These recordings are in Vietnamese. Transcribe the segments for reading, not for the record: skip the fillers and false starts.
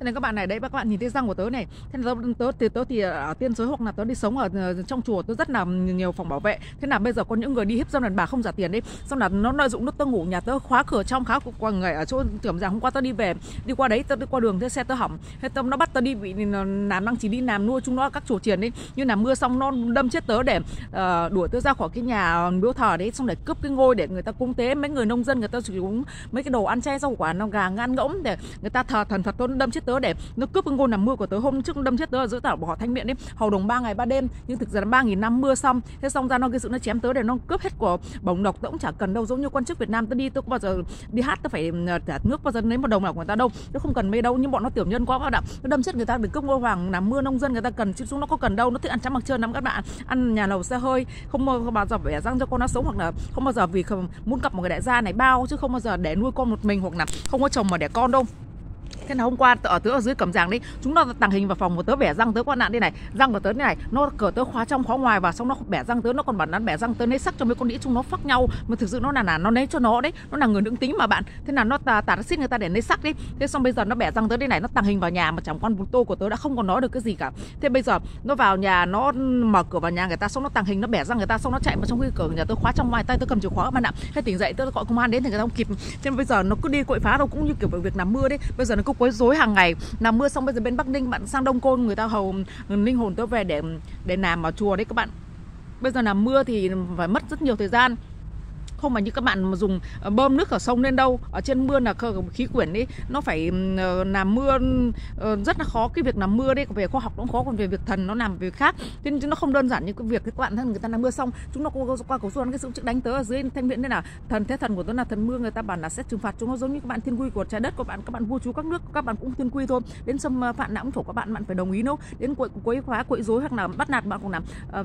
Thế nên các bạn này đấy, các bạn nhìn thấy răng của tớ này. Thế là tớ thì ở tiên giới hoặc là tớ đi sống ở trong chùa, tớ rất là nhiều phòng bảo vệ. Thế là bây giờ có những người đi hiếp dâm đàn bà không trả tiền đấy, xong là nó lợi dụng, tớ ngủ nhà tớ khóa cửa trong, khá của người ở chỗ Tưởng Giang. Hôm qua tớ đi về, đi qua đấy, tớ đi qua đường, thế xe tớ hỏng, thế nó bắt tớ đi bị làm đang chỉ đi làm nuôi chúng nó các chùa chiền đấy, như là mưa xong nó đâm chết tớ để đuổi tớ ra khỏi cái nhà miếu thờ đấy, xong để cướp cái ngôi để người ta cúng tế mấy người nông dân, người ta sử dụng mấy cái đồ ăn chay rau quả, nó gà ngan ngỗng để người ta thờ thần Phật. Tớ đâm chết tớ để nó cướp cái ngôi làm mưa của tớ. Hôm trước nó đâm chết tớ ở giữa tảo bỏ Thanh Miện đấy, hầu đồng 3 ngày 3 đêm, nhưng thực ra là 3.000 năm mưa xong, thế xong ra nó cái sự nó chém tớ để nó cướp hết của bổng lộc. Tớ cũng chả cần đâu, giống như quan chức Việt Nam tớ đi, tớ có bao giờ đi hát tớ phải trả nước bao giờ lấy một đồng nào của người ta đâu, tớ không cần mấy đâu, nhưng bọn nó tiểu nhân quá các bạn. Nó đâm chết người ta để cướp ngôi hoàng làm mưa nông dân người ta cần, chứ chúng nó có cần đâu. Nó thích ăn trắng mặc trơn lắm các bạn, ăn nhà lầu xe hơi, không bao giờ vẽ răng cho con nó sống, hoặc là không bao giờ vì muốn gặp một người đại gia này bao, chứ không bao giờ để nuôi con một mình, hoặc là không có chồng mà đẻ con đâu. Thế là hôm qua tớ ở dưới Cẩm Giàng đấy, chúng nó tàng hình vào phòng của tớ, bẻ răng tớ. Có nạn đây này, răng của tớ này, nó cửa tớ khóa trong khóa ngoài, và xong nó bẻ răng tớ, nó còn bảo nó bẻ răng tớ lấy sắc cho mấy con đĩ chúng nó phắc nhau, mà thực sự nó là nó lấy cho nó đấy, nó là người nữ tính mà bạn. Thế là nó tạt xít người ta để lấy sắc đi. Thế xong bây giờ nó bẻ răng tớ đây này, nó tàng hình vào nhà mà chẳng quan bù tô của tớ đã không còn nói được cái gì cả. Thế bây giờ nó vào nhà, nó mở cửa vào nhà người ta, xong nó tàng hình, nó bẻ răng người ta, xong nó chạy vào trong cái cửa nhà tớ khóa trong ngoài, tay tớ cầm chìa khóa các bạn ạ. Thế tỉnh dậy tớ gọi công an đến thì người ta không kịp. Thế bây giờ nó cứ đi quậy phá đâu, cũng như kiểu việc làm mưa đấy. Bây giờ nó cứ quấy rối hàng ngày làm mưa. Xong bây giờ bên Bắc Ninh bạn sang Đông Côn, người ta hầu linh hồn tớ về để làm ở chùa đấy các bạn. Bây giờ làm mưa thì phải mất rất nhiều thời gian, không mà như các bạn mà dùng bơm nước ở sông lên đâu. Ở trên mưa là khí quyển ấy, nó phải làm mưa rất là khó. Cái việc làm mưa đấy về khoa học nó cũng khó, còn về việc thần nó làm việc khác. Thế nên nó không đơn giản như cái việc các bạn thân người ta làm mưa xong chúng nó qua cầu xuân cái sự trước đánh tớ ở dưới Thanh Miện. Nên là thế thần của tớ là thần mưa, người ta bảo là sẽ trừng phạt chúng nó giống như các bạn thiên quy của trái đất của bạn. Các bạn vua chúa các nước các bạn cũng thiên quy thôi, đến xâm phạm não thổ các bạn phải đồng ý đâu, đến quấy phá quấy rối hoặc là bắt nạt bạn, còn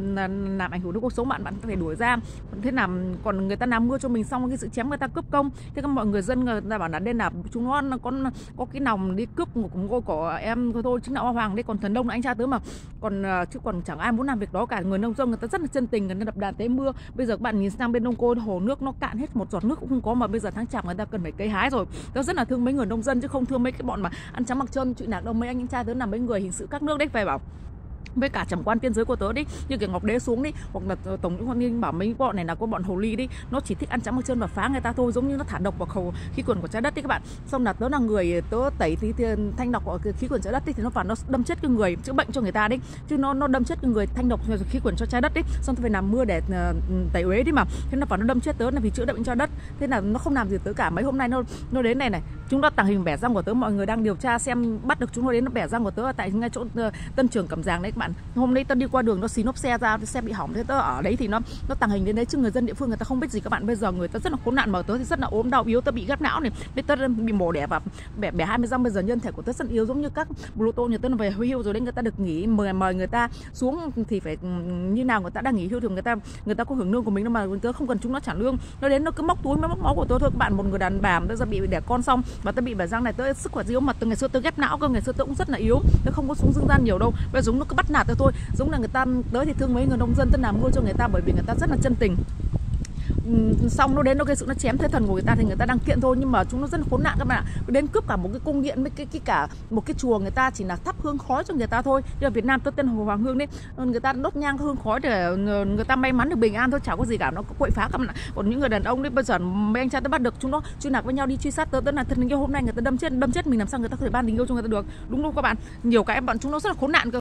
làm ảnh hưởng đến cuộc sống bạn phải đuổi ra. Thế làm còn người ta làm mưa cho mình xong cái sự chém người ta cướp công. Thế các mọi người dân người ta bảo là đây là chúng nó có cái lòng đi cướp một ngôi của em thôi, chính là Hoa Hoàng đấy, còn thần Đông là anh cha tớ mà. Chứ còn chẳng ai muốn làm việc đó cả. Người nông dân người ta rất là chân tình, người ta đập đàn tế mưa. Bây giờ các bạn nhìn sang bên Đông Côn, hồ nước nó cạn hết, một giọt nước cũng không có, mà bây giờ tháng chạp người ta cần phải cấy hái rồi. Tớ rất là thương mấy người nông dân, chứ không thương mấy cái bọn mà ăn trắng mặc trơn chuyện nạc đâu. Mấy anh trai tớ là mấy người hình sự các nước đấy, phải bảo với cả trầm quan tiên giới của tớ đi, như cái Ngọc Đế xuống đi, hoặc là Tổng Nguyễn Hoàng Ninh bảo mấy bọn này là có bọn hồ ly đi, nó chỉ thích ăn trắng mặc trơn và phá người ta thôi, giống như nó thả độc vào khí quyển của trái đất đi các bạn. Xong là tớ là người tớ tẩy thì thanh độc của khí quyển trái đất đi, thì nó vào nó đâm chết cái người chữa bệnh cho người ta đấy, chứ nó đâm chết cái người thanh độc khí quyển cho trái đất đấy. Xong tôi phải làm mưa để tẩy uế đi mà, thế nó vào nó đâm chết tớ là vì chữa bệnh cho đất. Thế là nó không làm gì tớ cả. Mấy hôm nay nó đến này chúng nó tàng hình bẻ răng của tớ, mọi người đang điều tra xem bắt được chúng nó đến nó bẻ răng của tớ tại ngay chỗ Tân Trường Cẩm Giàng đấy các bạn. Hôm nay tớ đi qua đường nó xí nốp xe ra, xe bị hỏng, thế tớ ở đấy thì nó tàng hình đến đấy, chứ người dân địa phương người ta không biết gì các bạn. Bây giờ người ta rất là khốn nạn, mà tớ thì rất là ốm đau yếu, tớ bị ghép não này, bây tớ bị mổ đẻ và bẻ 20 răng. Bây giờ nhân thể của tớ rất yếu, giống như các Pluto nhà tớ về hưu rồi đấy, người ta được nghỉ, mời người ta xuống thì phải như nào, người ta đang nghỉ hưu thì người ta có hưởng lương của mình đâu, mà tớ không cần chúng nó trả lương. Nó đến nó cứ móc túi móc máu của tớ thôi các bạn. Một người đàn bà tớ ra bị đẻ con xong và tớ bị bẻ răng này, tớ sức khỏe yếu, mà từ ngày xưa tớ ghép não cơ, ngày xưa tớ cũng rất là yếu, tớ không có xuống dương gian nhiều đâu. Bây giờ nó cứ bắt nạt tớ thôi, giống là người ta tớ thì thương mấy người nông dân, tớ làm mua cho người ta bởi vì người ta rất là chân tình. Xong nó đến nó cái sự nó chém thế thần của người ta thì người ta đang kiện thôi, nhưng mà chúng nó rất là khốn nạn các bạn ạ. Đến cướp cả một cái cung điện với cái cả một cái chùa, người ta chỉ là thắp hương khói cho người ta thôi. Nhưng ở Việt Nam tôi tên Hồ Hoàng Hương đấy, người ta đốt nhang hương khói để người ta may mắn được bình an thôi, chả có gì cả. Nó có quậy phá các bạn ạ. Còn những người đàn ông đấy, bây giờ mấy anh trai tớ bắt được chúng nó truy nạc với nhau đi truy sát tớ là thân yêu. Hôm nay người ta đâm chết mình, làm sao người ta có thể ban tình yêu cho người ta được, đúng không các bạn? Nhiều cái bọn chúng nó rất là khốn nạn cơ.